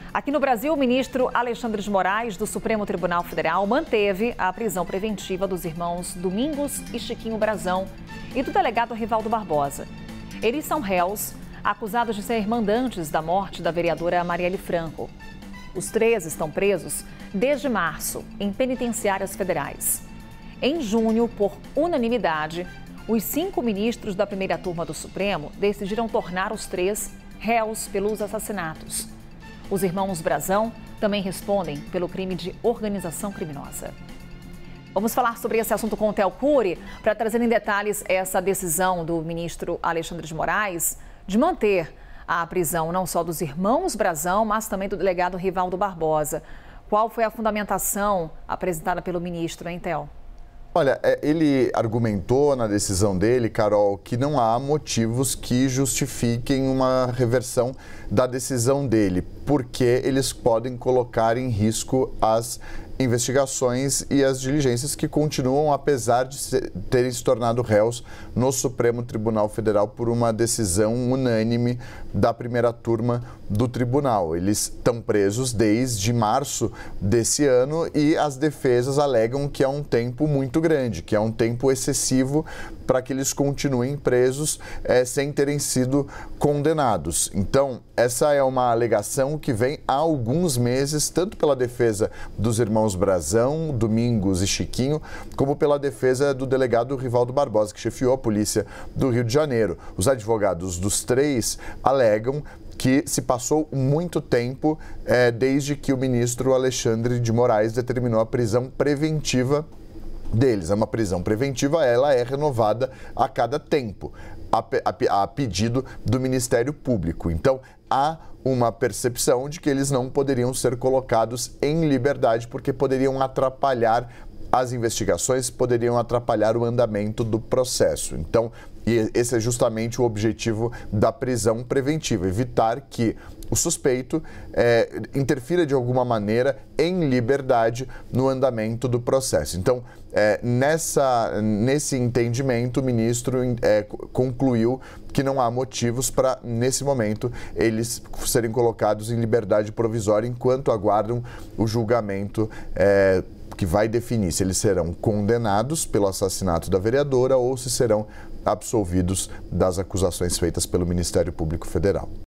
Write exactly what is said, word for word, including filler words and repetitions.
Aqui no Brasil, o ministro Alexandre de Moraes, do Supremo Tribunal Federal, manteve a prisão preventiva dos irmãos Domingos e Chiquinho Brazão e do delegado Rivaldo Barbosa. Eles são réus acusados de ser mandantes da morte da vereadora Marielle Franco. Os três estão presos desde março em penitenciárias federais. Em junho, por unanimidade, os cinco ministros da primeira turma do Supremo decidiram tornar os três réus pelos assassinatos. Os irmãos Brazão também respondem pelo crime de organização criminosa. Vamos falar sobre esse assunto com o Theo Cury, para trazer em detalhes essa decisão do ministro Alexandre de Moraes de manter a prisão não só dos irmãos Brazão, mas também do delegado Rivaldo Barbosa. Qual foi a fundamentação apresentada pelo ministro, hein, Theo? Olha, ele argumentou na decisão dele, Carol, que não há motivos que justifiquem uma reversão da decisão dele, porque eles podem colocar em risco as investigações e as diligências que continuam, apesar de terem se tornado réus no Supremo Tribunal Federal por uma decisão unânime da primeira turma do tribunal. Eles estão presos desde março desse ano e as defesas alegam que é um tempo muito grande, que é um tempo excessivo para que eles continuem presos é, sem terem sido condenados. Então, essa é uma alegação que vem há alguns meses, tanto pela defesa dos irmãos Brazão, Domingos e Chiquinho, como pela defesa do delegado Rivaldo Barbosa, que chefiou a polícia do Rio de Janeiro. Os advogados dos três alegam que se passou muito tempo é, desde que o ministro Alexandre de Moraes determinou a prisão preventiva deles. É uma prisão preventiva, ela é renovada a cada tempo, a, a, a pedido do Ministério Público. Então, há uma percepção de que eles não poderiam ser colocados em liberdade porque poderiam atrapalhar as investigações, poderiam atrapalhar o andamento do processo. Então, esse é justamente o objetivo da prisão preventiva, evitar que o suspeito é, interfira de alguma maneira em liberdade no andamento do processo. Então, é, nessa, nesse entendimento, o ministro é, concluiu que não há motivos para, nesse momento, eles serem colocados em liberdade provisória enquanto aguardam o julgamento é, que vai definir se eles serão condenados pelo assassinato da vereadora ou se serão absolvidos das acusações feitas pelo Ministério Público Federal.